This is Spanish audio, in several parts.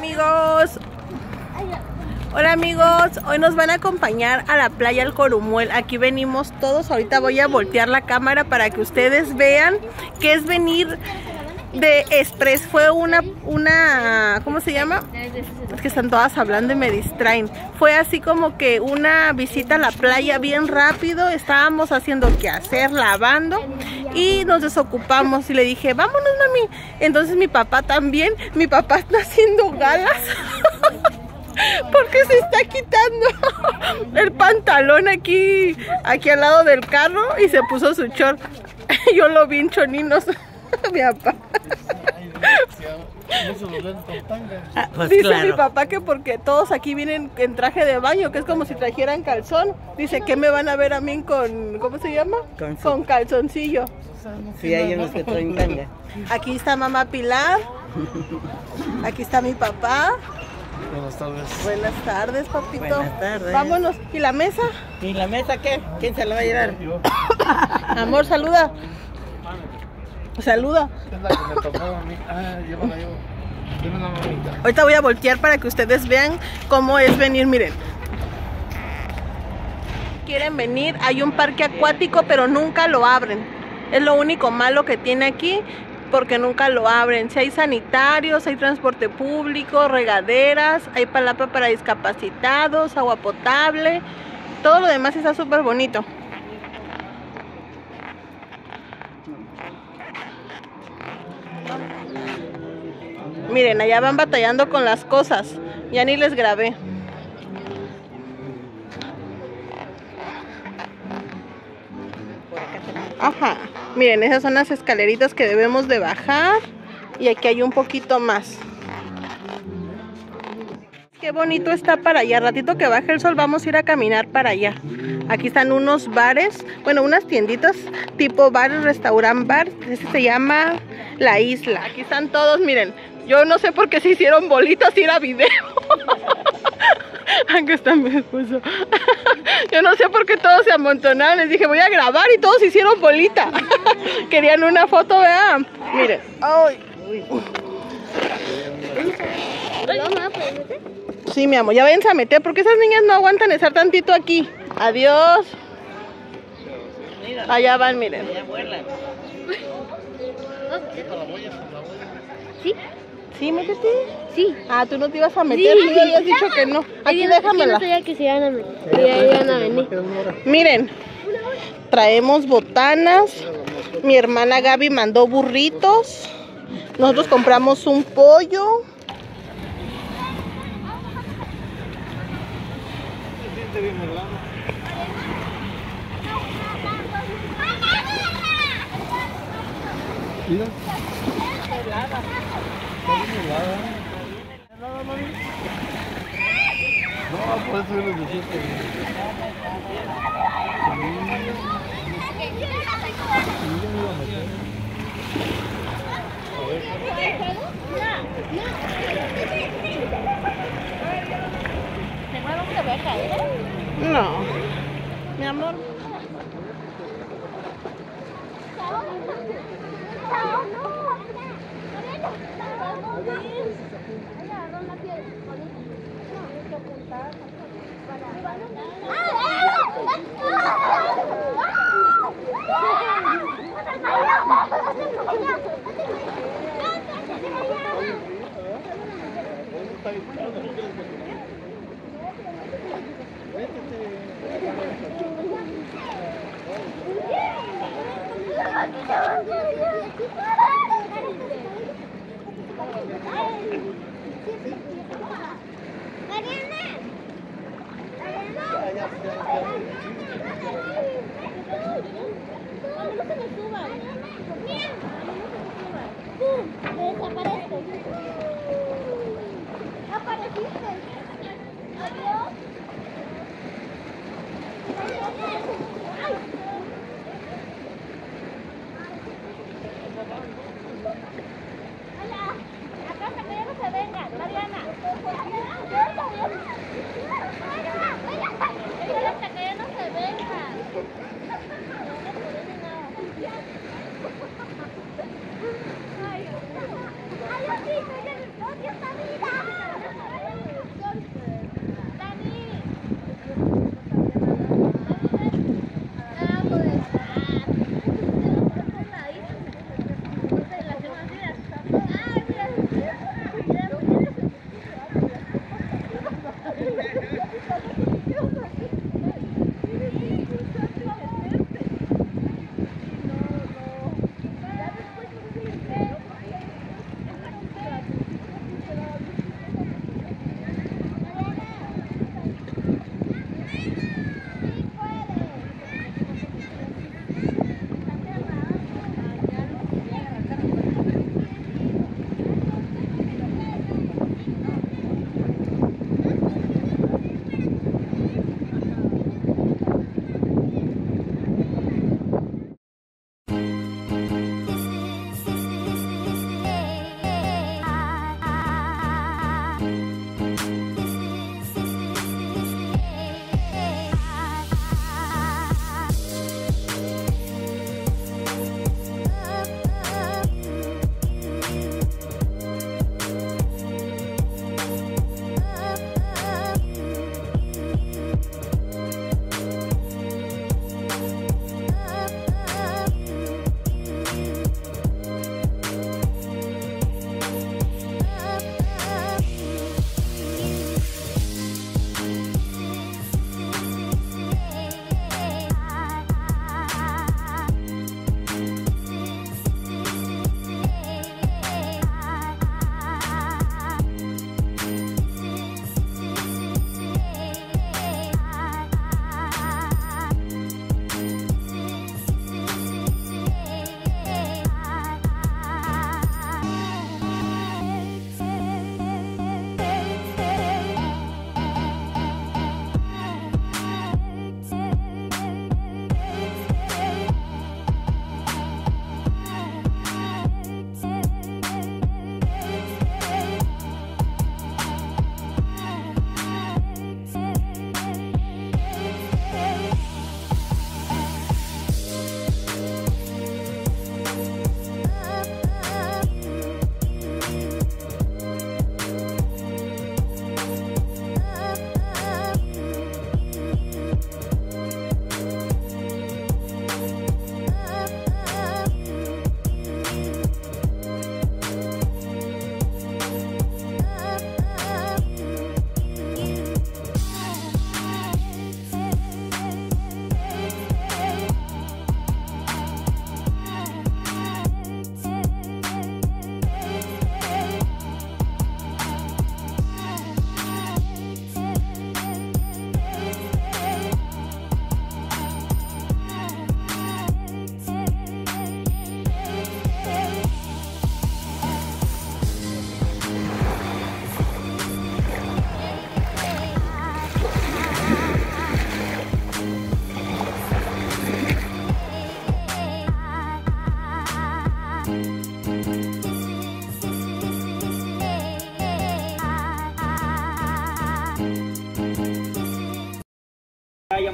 amigos. Hola amigos, hoy nos van a acompañar a la playa El Corumuel. Aquí venimos todos, ahorita voy a voltear la cámara para que ustedes vean qué es venir de Express. Fue una ¿cómo se llama? Es que están todas hablando y me distraen. Fue así como que una visita a la playa bien rápido. Estábamos haciendo qué hacer, lavando, y nos desocupamos y le dije, vámonos mami. Entonces mi papá también, mi papá está haciendo galas porque se está quitando el pantalón aquí al lado del carro y se puso su short. Yo lo vi en choninos. Mi papá. Pues dice claro. Mi papá que porque todos aquí vienen en traje de baño, que es como si trajeran calzón. Dice que me van a ver a mí con, ¿cómo se llama? Con calzoncillo. Sí, hay unos que traen tanga. Aquí está mamá Pilar. Aquí está mi papá. Buenas tardes. Buenas tardes, papito. Buenas tardes. Vámonos. ¿Y la mesa? ¿Y la mesa qué? ¿Quién se la va a llevar? Amor, saluda. Saluda. Es la que me tocaba a mí. Ah, yo me la llevo. Dime una mamita. Ahorita voy a voltear para que ustedes vean cómo es venir, miren. Quieren venir, hay un parque acuático, pero nunca lo abren. Es lo único malo que tiene aquí, porque nunca lo abren. Si hay sanitarios, hay transporte público, regaderas, hay palapa para discapacitados, agua potable. Todo lo demás está súper bonito. Miren, allá van batallando con las cosas. Ya ni les grabé. Ajá. Miren, esas son las escaleritas que debemos de bajar. Y aquí hay un poquito más. Qué bonito está para allá. Ratito que baje el sol vamos a ir a caminar para allá. Aquí están unos bares, bueno, unas tienditas tipo bar, restaurant bar. Este se llama La Isla. Aquí están todos, miren. Yo no sé por qué se hicieron bolitas y era video. Aquí está mi esposo. Yo no sé por qué todos se amontonaron. Les dije, voy a grabar y todos hicieron bolita. Querían una foto, vean. Miren. Ay. Sí, mi amor, ya váyanse a meter porque esas niñas no aguantan estar tantito aquí. Adiós. Allá van, miren. ¿Sí? ¿Sí, métete? Sí. Ah, tú no te ibas a meter, tú ya habías dicho que no. Aquí déjamela. No sabía que se iban a meter, que ya iban a venir. Miren, traemos botanas. Mi hermana Gaby mandó burritos. Nosotros compramos un pollo. Mira. No, por eso yo les decía No, mi amor.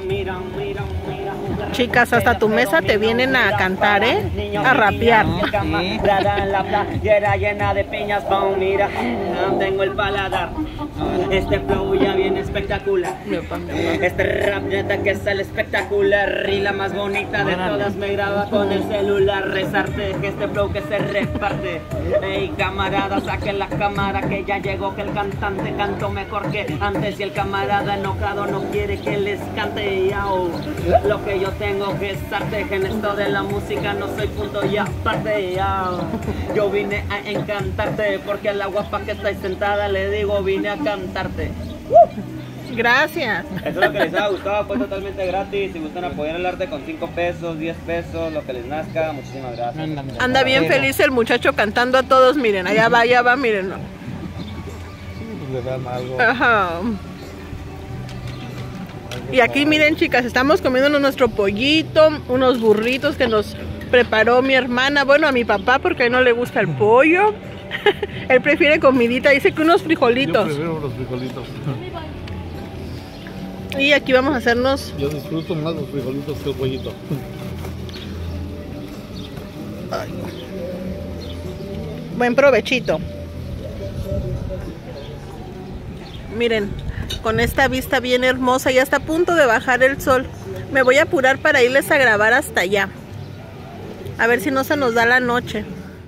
Chicas, hasta tu mesa te vienen a cantar, a rapear. La playera llena de piñas, mira, tengo el paladar. Este flow ya viene espectacular. Este rap neta que sale espectacular. Y la más bonita de todas me graba con el celular. Rezarte que este flow que se reparte. Ey camarada, saquen la cámara que ya llegó, que el cantante cantó mejor que antes. Y el camarada enojado no quiere que les cante. Yao. Lo que yo tengo que es arte. En esto de la música no soy punto y aparte. Yao. Yo vine a encantarte porque a la guapa que está sentada le digo vine a cantarte. Gracias. Eso es lo que les ha gustado, fue totalmente gratis. Si gustan apoyar el arte con 5 pesos, 10 pesos, lo que les nazca, muchísimas gracias. Anda bien feliz el muchacho cantando a todos, miren, allá va, miren. Le dan algo. Ajá. Y aquí miren, chicas, estamos comiéndonos nuestro pollito, unos burritos que nos preparó mi hermana, bueno, a mi papá porque a él no le gusta el pollo. Él prefiere comidita, dice que unos frijolitos. Yo prefiero los frijolitos. Y aquí vamos a hacernos... Yo disfruto más los frijolitos que el pollito. Buen provechito. Miren, con esta vista bien hermosa, ya está a punto de bajar el sol. Me voy a apurar para irles a grabar hasta allá. A ver si no se nos da la noche.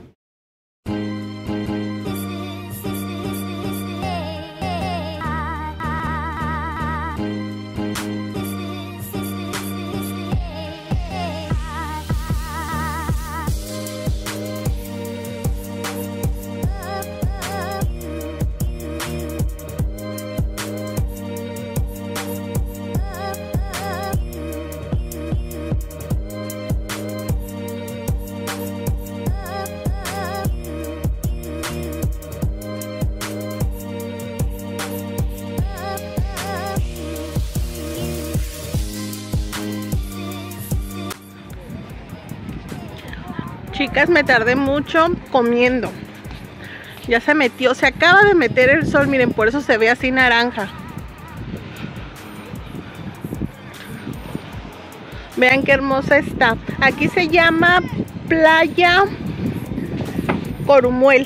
Chicas, me tardé mucho comiendo. Ya se metió, se acaba de meter el sol, miren, por eso se ve así naranja. Vean qué hermosa está. Aquí se llama Playa Corumuel.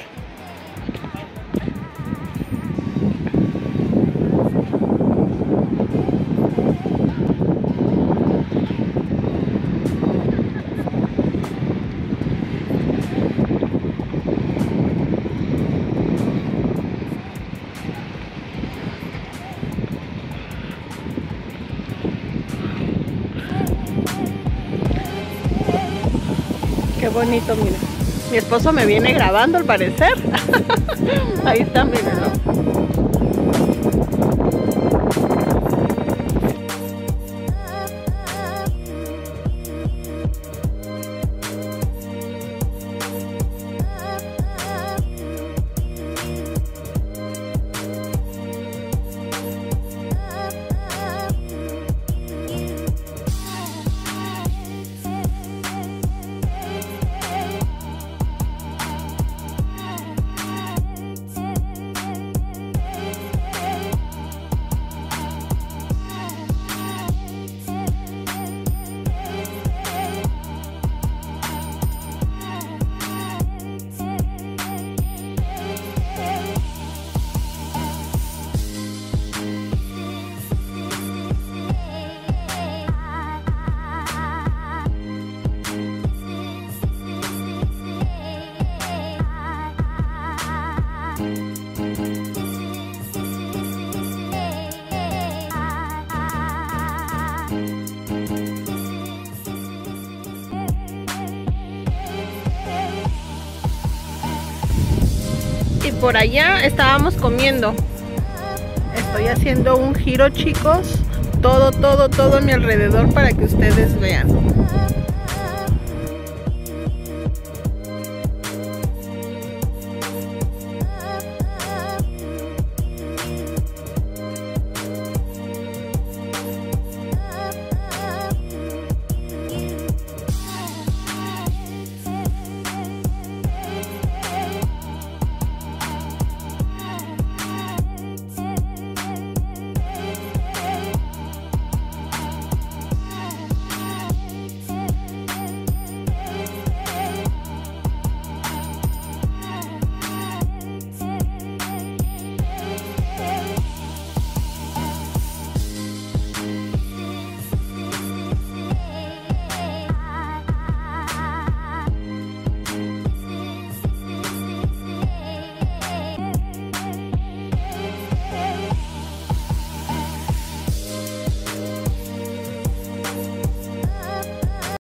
Qué bonito, miren. Mi esposo me viene grabando al parecer. Ahí está, mírenlo. Y por allá estábamos comiendo. Estoy haciendo un giro, chicos. Todo a mi alrededor para que ustedes vean.